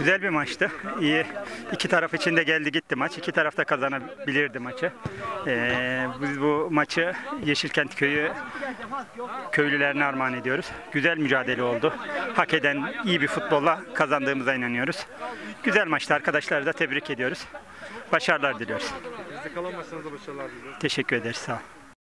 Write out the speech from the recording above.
Güzel bir maçtı. İyi. İki taraf için de geldi gitti maç. İki taraf da kazanabilirdi maçı. Biz bu maçı Yeşilkent Köyü köylülerine armağan ediyoruz. Güzel mücadele oldu. Hak eden iyi bir futbolla kazandığımıza inanıyoruz. Güzel maçtı. Arkadaşları da tebrik ediyoruz. Başarılar diliyoruz. Bizde kalan maçlarınızda başarılar diliyoruz. Teşekkür ederiz. Sağ olun.